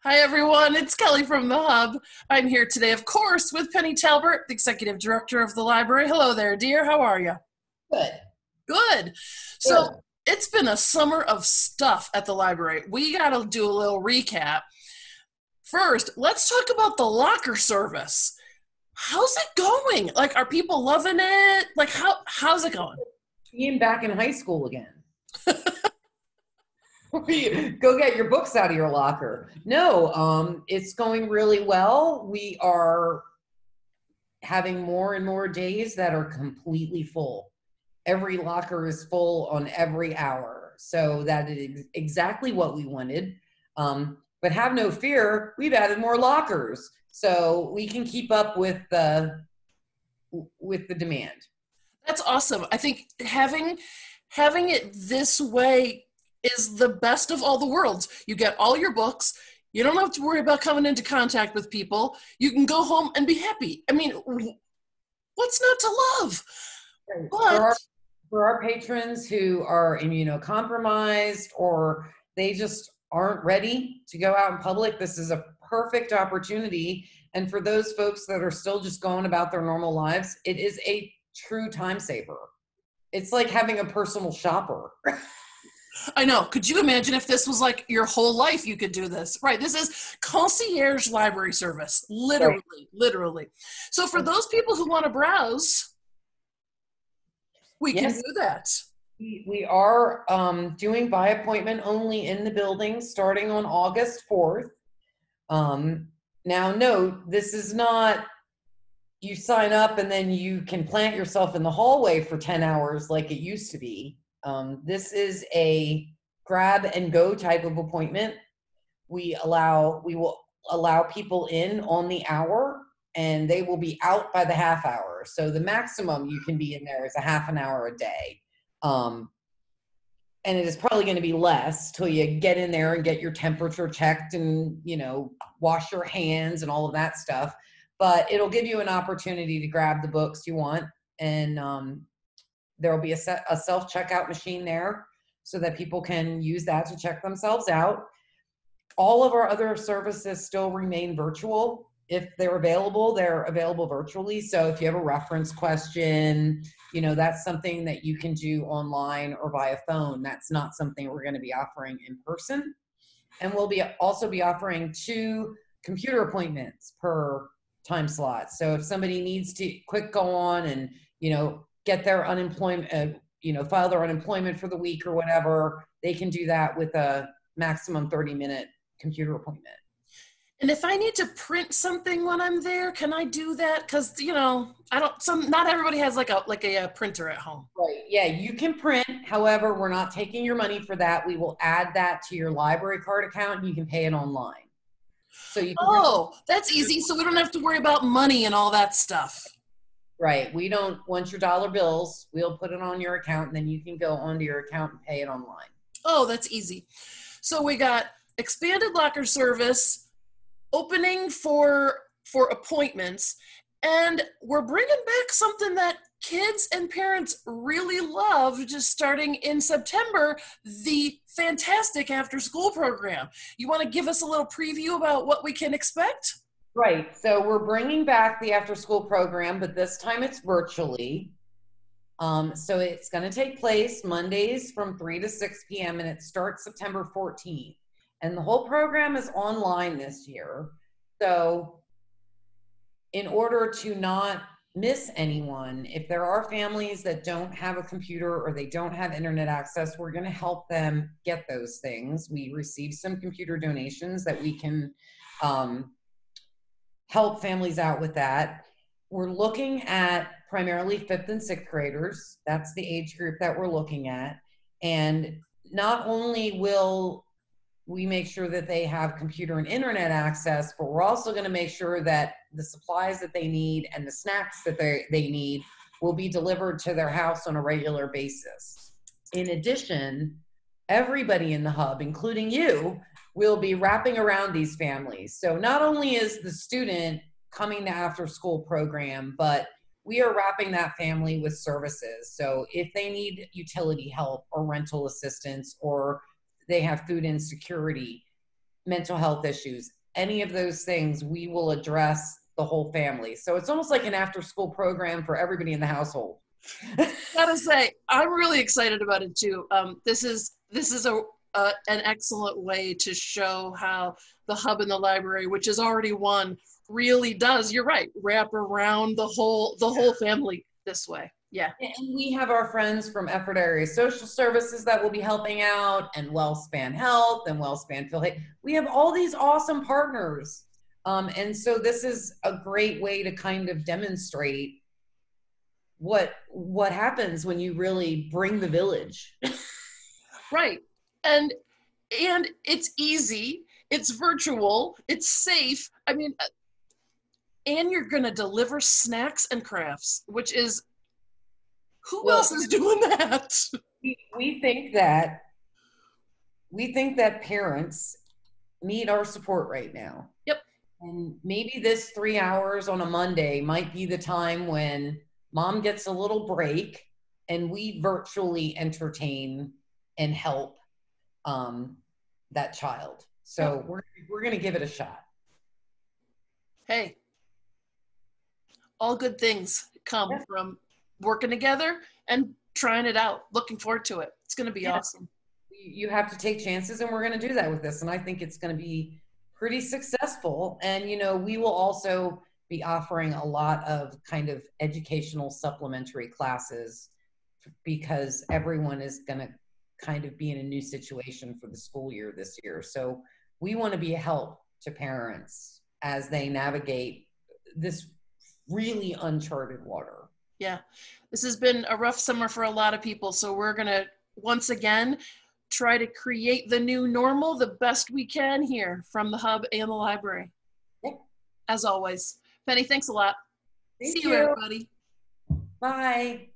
Hi, everyone. It's Kelly from the Hub. I'm here today, of course, with Penny Talbert, the Executive Director of the library. Hello there, dear. How are you? Good. Good. Good. So, it's been a summer of stuff at the library. We got to do a little recap. First, let's talk about the locker service. How's it going? Like, are people loving it? Like, how's it going? Being back in high school again. Go get your books out of your locker. No, it's going really well. We are having more and more days that are completely full. Every locker is full on every hour. So that is exactly what we wanted. But have no fear, we've added more lockers so we can keep up with the demand. That's awesome. I think having it this way is the best of all the worlds. You get all your books. You don't have to worry about coming into contact with people. You can go home and be happy. I mean, what's not to love? Right. But For our patrons who are immunocompromised or they just aren't ready to go out in public, this is a perfect opportunity. And for those folks that are still just going about their normal lives, it is a true time saver. It's like having a personal shopper. I know. Could you imagine if this was like your whole life, you could do this? Right. This is concierge library service. Literally, Right. literally. So for those people who want to browse, we can Yes, do that. we are doing by appointment only in the building starting on August 4th. Now note, this is not you sign up and then you can plant yourself in the hallway for 10 hours like it used to be. This is a grab and go type of appointment. We will allow people in on the hour and they will be out by the half hour. So the maximum you can be in there is a half an hour a day. And it is probably going to be less till you get in there and get your temperature checked and, wash your hands and all of that stuff. But it'll give you an opportunity to grab the books you want. And there will be a self-checkout machine there so that people can use that to check themselves out. All of our other services still remain virtual. If they're available virtually. So if you have a reference question, that's something that you can do online or via phone. That's not something we're going to be offering in person. And we'll also be offering 2 computer appointments per time slot. So if somebody needs to quick go on and, get their unemployment, file their unemployment for the week or whatever, they can do that with a maximum 30-minute computer appointment. And if I need to print something when I'm there, can I do that? Because not everybody has like a printer at home. Right. Yeah, you can print. However, we're not taking your money for that. We will add that to your library card account and you can pay it online. So you can Oh, that's easy. So we don't have to worry about money and all that stuff. Right. We don't want your dollar bills. We'll put it on your account and then you can go onto your account and pay it online. Oh, that's easy. So we got expanded locker service, opening for appointments, and we're bringing back something that kids and parents really love just starting in September, the fantastic after school program. You want to give us a little preview about what we can expect? Right. So we're bringing back the after school program, but this time it's virtually. So it's going to take place Mondays from 3 to 6 p.m. and it starts September 14th. And the whole program is online this year. So in order to not miss anyone, if there are families that don't have a computer or they don't have internet access, we're going to help them get those things. We received some computer donations that we can help families out with that. We're looking at primarily 5th and 6th graders. That's the age group that we're looking at. And not only will we make sure that they have computer and internet access, but we're also going to make sure that the supplies that they need and the snacks that they need will be delivered to their house on a regular basis. In addition, everybody in the hub, including you, will be wrapping around these families. So not only is the student coming to after school program, but we are wrapping that family with services. So if they need utility help or rental assistance or they have food insecurity, mental health issues, any of those things, we will address the whole family. So it's almost like an after school program for everybody in the household. Gotta say, I'm really excited about it too. This is an excellent way to show how the hub in the library, which is already one, really does. You're right, wrap around the whole family this way. Yeah. And we have our friends from Ephrata Area Social Services that will be helping out, and WellSpan Health and WellSpan Phil. We have all these awesome partners. And so this is a great way to kind of demonstrate what happens when you really bring the village. Right. And it's easy, it's virtual, it's safe. I mean, and you're going to deliver snacks and crafts, which is, who else is doing that? We think that parents need our support right now. Yep. And maybe this 3 hours on a Monday might be the time when mom gets a little break and we virtually entertain and help that child. So we're going to give it a shot. Hey, all good things come from working together and trying it out. Looking forward to it. It's going to be awesome. You have to take chances, and we're going to do that with this. And I think it's going to be pretty successful. And, you know, we will also be offering a lot of kind of educational supplementary classes because everyone is going to kind of be in a new situation for the school year this year. So we want to be a help to parents as they navigate this really uncharted water. Yeah, this has been a rough summer for a lot of people. So we're going to, once again, try to create the new normal the best we can here from the hub and the library. Yep. As always. Penny, thanks a lot. Thank See you, everybody. Bye.